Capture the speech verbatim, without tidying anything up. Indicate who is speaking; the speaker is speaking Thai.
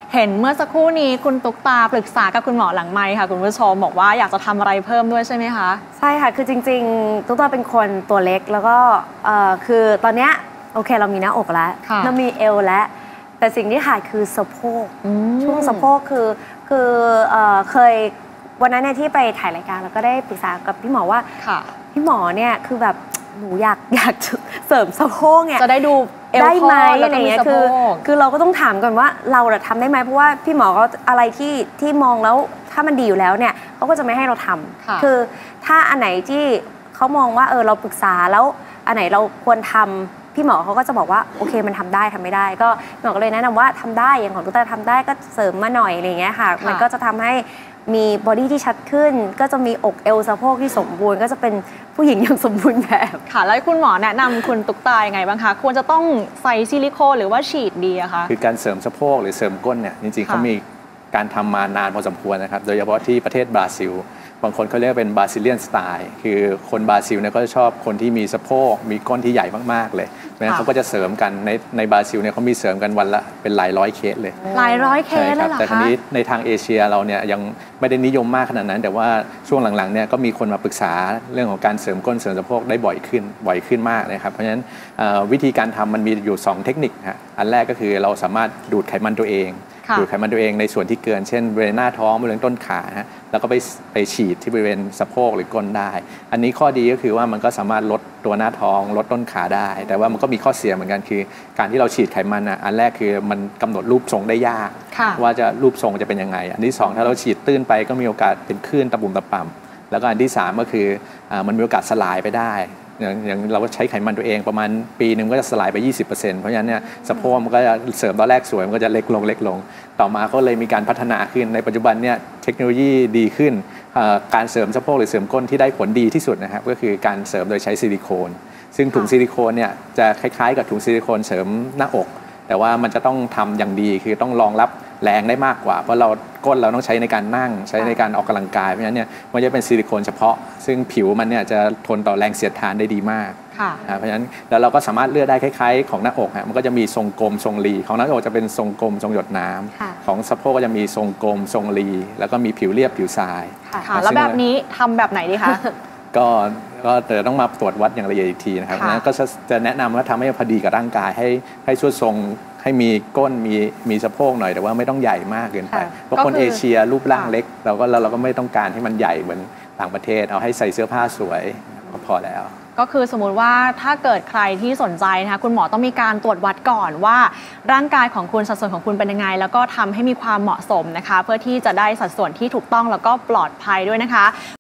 Speaker 1: เห็นเมื่อสักครู่นี้คุณตุ๊กตาปรึกษากับคุณหมอหลังไมค์ค่ะคุณผู้ชมบอกว่าอยากจะทำอะไรเพิ่มด้วยใช่ไหมคะ
Speaker 2: ใช่ค่ะคือจริงๆตุ๊กตาเป็นคนตัวเล็กแล้วก็คือตอนเนี้ยโอเคเรามีหน้าอกแล้วเรามีเอวแล้วแต่สิ่งที่ขาดคือสะโพกช่วงสะโพกคือคือเคยวันนั้นเนี่ยที่ไปถ่ายรายการแล้วก็ได้ปรึกษากับพี่หมอว่าพี่หมอเนี่ยคือแบบหนูอยากอยากเสริมสะโพกเนี่ย
Speaker 1: จะได้ดู
Speaker 2: ได้ไหมอะไรเงี้ยคือคือเราก็ต้องถามก่อนว่าเราทำได้ไหมเพราะว่าพี่หมอเขาอะไรที่ที่มองแล้วถ้ามันดีอยู่แล้วเนี่ยเขาก็จะไม่ให้เราทำคือถ้าอันไหนที่เขามองว่าเออเราปรึกษาแล้วอันไหนเราควรทำพี่หมอเขาก็จะบอกว่าโอเคมันทำได้ทำไม่ได้ก็หมอก็เลยแนะนำว่าทำได้อย่างของตุ๊กตาทำได้ก็เสริมมาหน่อยอะไรเงี้ยค่ะมันก็จะทำให้มีบอดี้ที่ชัดขึ้นก็จะมีอกเอวสะโพกที่สมบูรณ์ก็จะเป็นผู้หญิงอย่างสมบูรณ์แบบ
Speaker 1: ค่ะแล้วคุณหมอแนะนำคุณตุ๊กตายังไงบ้างคะควรจะต้องใส่ซิลิโคนหรือว่าฉีดดีอะคะ
Speaker 3: คือการเสริมสะโพกหรือเสริมก้นเนี่ยจริงๆเขามีการทำมานานพอสมควรนะครับโดยเฉพาะที่ประเทศบราซิลบางคนเขาเรียกเป็นบราซิเลียนสไตล์คือคนบราซิลเนี่ยก็ชอบคนที่มีสะโพกมีก้นที่ใหญ่มากๆเลยเพราะฉะนั้นเขาก็จะเสริมกันในในบราซิลเนี่ยเขามีเสริมกันวันละเป็นหลายร้อยเคสเลย
Speaker 1: หลายร้อยเคสเลยเหรอคะ
Speaker 3: แต่ทีนี้ในทางเอเชียเราเนี่ยยังไม่ได้นิยมมากขนาดนั้นแต่ว่าช่วงหลังๆเนี่ยก็มีคนมาปรึกษาเรื่องของการเสริมก้นเสริมสะโพกได้บ่อยขึ้นบ่อยขึ้นมากนะครับเพราะฉะนั้นวิธีการทำมันมีอยู่สองเทคนิคฮะอันแรกก็คือเราสามารถดูดไขมันตัวเองดูดไขมันตัวเองในส่วนที่เกินเช่นบริเวณหน้าท้องบริเวณต้นขาฮะแล้วก็ไปไปฉีดที่บริเวณสะโพกหรือก้นได้อันนี้ข้อดีก็คือว่ามันก็สามารถลดตัวหน้าท้องลดต้นขาได้แต่ว่ามันก็มีข้อเสียเหมือนกันคือการที่เราฉีดไขมันอ่ะอันแรกคือมันกำหนดรูปทรงได้ยากว่าจะรูปทรงจะเป็นยังไงอันที่สองถ้าเราฉีดตื้นไปก็มีโอกาสเป็นคลื่นตะบุ่มตะป่ำแล้วก็อันที่สามก็คือมันมีโอกาสสลายไปได้อย่างเราก็ใช้ไขมันตัวเองประมาณปีหนึ่งก็จะสลายไป ยี่สิบเปอร์เซ็นต์ เพราะฉะนั้นเนี่ยสะโพกมันก็จะเสริมตอนแรกสวยมันก็จะเล็กลงเล็กลงต่อมาก็เลยมีการพัฒนาขึ้นในปัจจุบันเนี่ยเทคโนโลยีดีขึ้นการเสริมสะโพกหรือเสริมก้นที่ได้ผลดีที่สุดนะครับก็คือการเสริมโดยใช้ซิลิโคนซึ่งถุงซิลิโคนเนี่ยจะคล้ายๆกับถุงซิลิโคนเสริมหน้าอกแต่ว่ามันจะต้องทำอย่างดีคือต้องรองรับแรงได้มากกว่าเพราะเราก้นเราต้องใช้ในการนั่งใช้ในการออกกำลังกายเพราะฉะนั้นเนี่ยมันจะเป็นซิลิโคนเฉพาะซึ่งผิวมันเนี่ยจะทนต่อแรงเสียดทานได้ดีมากเพราะฉะนั้นแล้วเราก็สามารถเลือกได้คล้ายๆของหน้าอกฮะมันก็จะมีทรงกลมทรงรีของหน้าอกจะเป็นทรงกลมทรงหยดน้ำของสะโพกก็จะมีทรงกลมทรงรีแล้วก็มีผิวเรียบผิวทราย
Speaker 1: แล้วแบบนี้ทำแบบไหนดีคะ
Speaker 3: ก็ก็แต่ต้องมาตรวจวัดอย่างละเอียดอีกทีนะครับนั้นก็จะแนะนำว่าทำให้พอดีกับร่างกายให้ให้ช่วยทรงให้มีก้นมีมีสะโพกหน่อยแต่ว่าไม่ต้องใหญ่มากเกินไปเพราะคนเอเชียรูปร่างเล็กเราก็เราก็ไม่ต้องการให้มันใหญ่เหมือนต่างประเทศเอาให้ใส่เสื้อผ้าสวยก็พอแล้ว
Speaker 1: ก็คือสมมุติว่าถ้าเกิดใครที่สนใจนะคะคุณหมอต้องมีการตรวจวัดก่อนว่าร่างกายของคุณสัดส่วนของคุณเป็นยังไงแล้วก็ทำให้มีความเหมาะสมนะคะเพื่อที่จะได้สัดส่วนที่ถูกต้องแล้วก็ปลอดภัยด้วยนะคะ